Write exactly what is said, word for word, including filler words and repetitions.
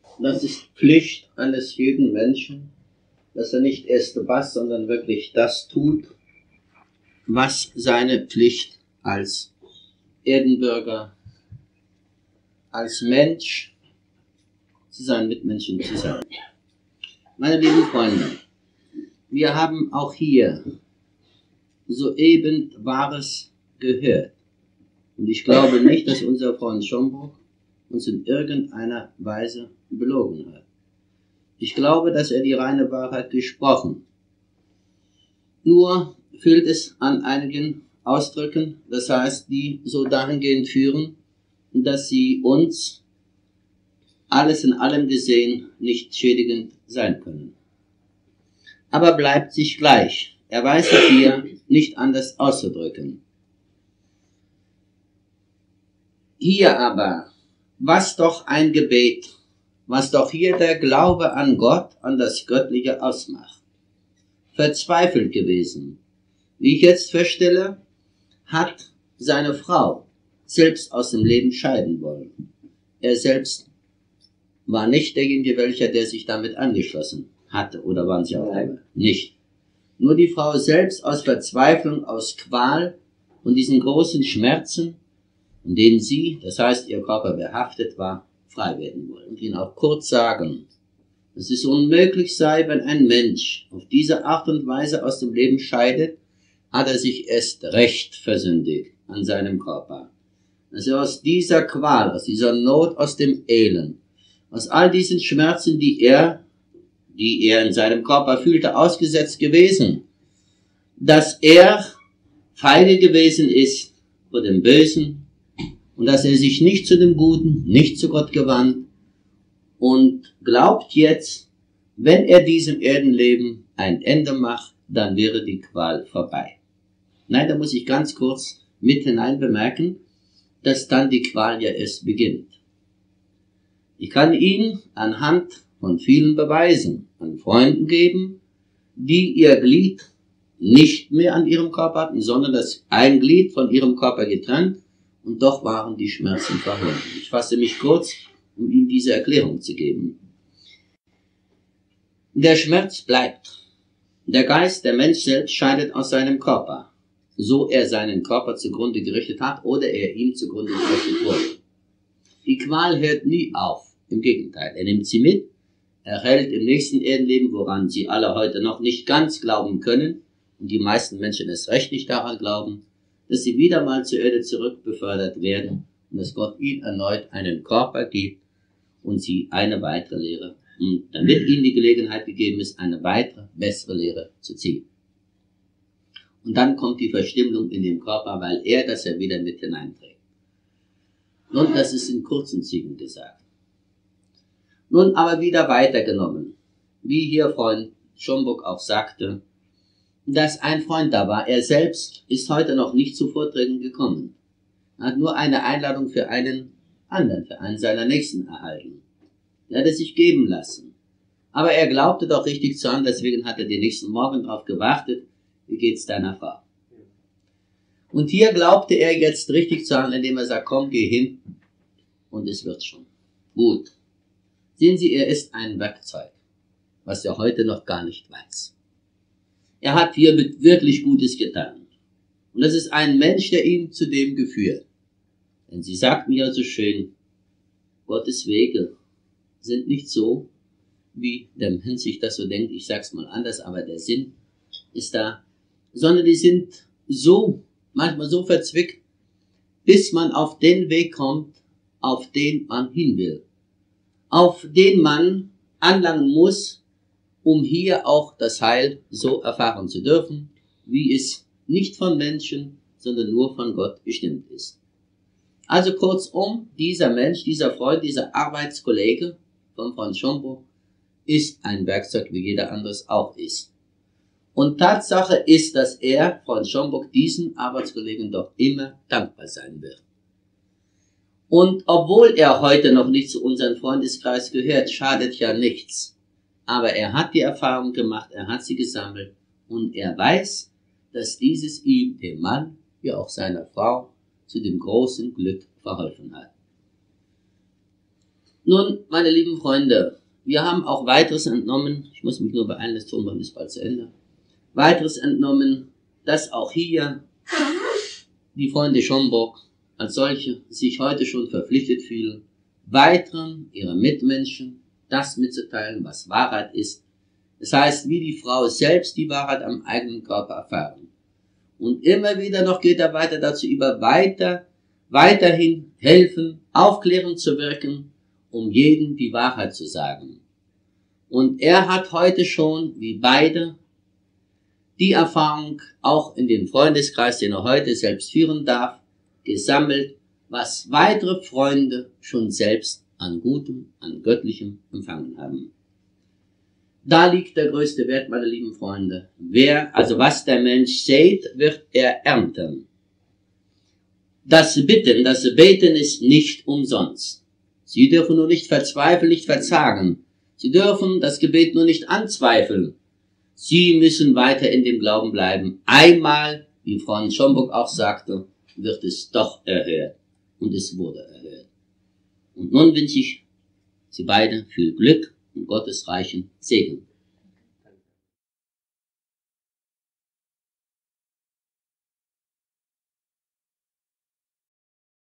Das ist Pflicht eines jeden Menschen, dass er nicht erst was, sondern wirklich das tut, was seine Pflicht als Erdenbürger, als Mensch zu seinen Mitmenschen zu sein. Meine lieben Freunde, wir haben auch hier soeben Wahres gehört. Und ich glaube nicht, dass unser Freund Schomburg uns in irgendeiner Weise belogen hat. Ich glaube, dass er die reine Wahrheit gesprochen. Nur fehlt es an einigen Ausdrücken, das heißt, die so dahingehend führen, dass sie uns alles in allem gesehen nicht schädigend sein können. Aber bleibt sich gleich. Er weiß es hier nicht anders auszudrücken. Hier aber, was doch ein Gebet, was doch hier der Glaube an Gott, an das Göttliche ausmacht. Verzweifelt gewesen. Wie ich jetzt feststelle, hat seine Frau selbst aus dem Leben scheiden wollen. Er selbst war nicht derjenige, welcher, der sich damit angeschlossen hatte, oder waren sie auch einmal? Nicht. Nur die Frau selbst aus Verzweiflung, aus Qual und diesen großen Schmerzen, in denen sie, das heißt ihr Körper behaftet war, frei werden wollen. Und ihnen auch kurz sagen, dass es unmöglich sei, wenn ein Mensch auf diese Art und Weise aus dem Leben scheidet, hat er sich erst recht versündigt an seinem Körper. Dass er aus dieser Qual, aus dieser Not, aus dem Elend, aus all diesen Schmerzen, die er, die er in seinem Körper fühlte, ausgesetzt gewesen, dass er feige gewesen ist vor dem Bösen und dass er sich nicht zu dem Guten, nicht zu Gott gewandt und glaubt jetzt, wenn er diesem Erdenleben ein Ende macht, dann wäre die Qual vorbei. Nein, da muss ich ganz kurz mit hinein bemerken, dass dann die Qual ja erst beginnt. Ich kann Ihnen anhand von vielen Beweisen an Freunden geben, die ihr Glied nicht mehr an ihrem Körper hatten, sondern das ein Glied von ihrem Körper getrennt und doch waren die Schmerzen verhoben. Ich fasse mich kurz, um Ihnen diese Erklärung zu geben. Der Schmerz bleibt. Der Geist, der Mensch selbst scheidet aus seinem Körper, so er seinen Körper zugrunde gerichtet hat oder er ihm zugrunde gerichtet wurde. Die Qual hört nie auf. Im Gegenteil, er nimmt sie mit, er hält im nächsten Erdenleben, woran sie alle heute noch nicht ganz glauben können, und die meisten Menschen es recht nicht daran glauben, dass sie wieder mal zur Erde zurückbefördert werden und dass Gott ihnen erneut einen Körper gibt und sie eine weitere Lehre, und damit ihnen die Gelegenheit gegeben ist, eine weitere, bessere Lehre zu ziehen. Und dann kommt die Verstümmelung in dem Körper, weil er das ja wieder mit hineinträgt. Nun, das ist in kurzen Zügen gesagt. Nun aber wieder weitergenommen, wie hier Freund Schomburg auch sagte, dass ein Freund da war. Er selbst ist heute noch nicht zu Vorträgen gekommen. Er hat nur eine Einladung für einen anderen, für einen seiner Nächsten erhalten. Er hat es sich geben lassen. Aber er glaubte doch richtig zu haben, deswegen hat er den nächsten Morgen darauf gewartet, wie geht's deiner Frau? Und hier glaubte er jetzt richtig zu haben, indem er sagt, komm, geh hin und es wird schon. Gut. Sehen Sie, er ist ein Werkzeug, was er heute noch gar nicht weiß. Er hat hiermit wirklich Gutes getan. Und das ist ein Mensch, der ihn zu dem geführt. Denn sie sagten ja so schön, Gottes Wege sind nicht so, wie der Mensch sich das so denkt, ich sag's mal anders, aber der Sinn ist da, sondern die sind so, manchmal so verzwickt, bis man auf den Weg kommt, auf den man hin will. Auf den man anlangen muss, um hier auch das Heil so erfahren zu dürfen, wie es nicht von Menschen, sondern nur von Gott bestimmt ist. Also kurzum, dieser Mensch, dieser Freund, dieser Arbeitskollege von Freund Schomburg ist ein Werkzeug, wie jeder anderes auch ist. Und Tatsache ist, dass er, Freund Schomburg, diesen Arbeitskollegen doch immer dankbar sein wird. Und obwohl er heute noch nicht zu unserem Freundeskreis gehört, schadet ja nichts. Aber er hat die Erfahrung gemacht, er hat sie gesammelt und er weiß, dass dieses ihm, dem Mann, wie auch seiner Frau, zu dem großen Glück verholfen hat. Nun, meine lieben Freunde, wir haben auch weiteres entnommen, ich muss mich nur beeilen, das Tonband ist bald zu Ende, weiteres entnommen, dass auch hier die Freunde Schomburg als solche sich heute schon verpflichtet fühlen, weiteren ihrer Mitmenschen das mitzuteilen, was Wahrheit ist. Das heißt, wie die Frau selbst die Wahrheit am eigenen Körper erfahren. Und immer wieder noch geht er weiter dazu über, weiter, weiterhin helfen, aufklärend zu wirken, um jedem die Wahrheit zu sagen. Und er hat heute schon, wie beide, die Erfahrung auch in den Freundeskreis, den er heute selbst führen darf, gesammelt, was weitere Freunde schon selbst an Gutem, an Göttlichem empfangen haben. Da liegt der größte Wert, meine lieben Freunde. Wer, also was der Mensch sät, wird er ernten. Das Bitten, das Beten ist nicht umsonst. Sie dürfen nur nicht verzweifeln, nicht verzagen. Sie dürfen das Gebet nur nicht anzweifeln. Sie müssen weiter in dem Glauben bleiben. Einmal, wie Frau Schomburg auch sagte, wird es doch erhört. Und es wurde erhört. Und nun wünsche ich Sie beide viel Glück und Gottes reichen Segen.